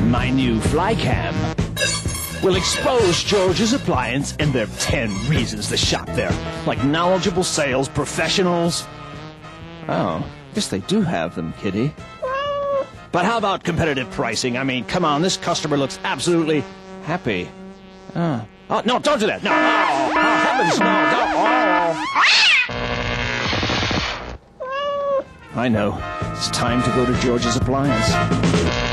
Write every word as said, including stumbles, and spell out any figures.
my new fly cam will expose George's Appliance and their ten reasons to shop there, like knowledgeable sales professionals. Oh, guess they do have them, Kitty. But how about competitive pricing? I mean, come on, this customer looks absolutely happy. Oh, oh no, don't do that. No, oh, oh heavens, no, don't. Oh. I know. It's time to go to George's Appliance.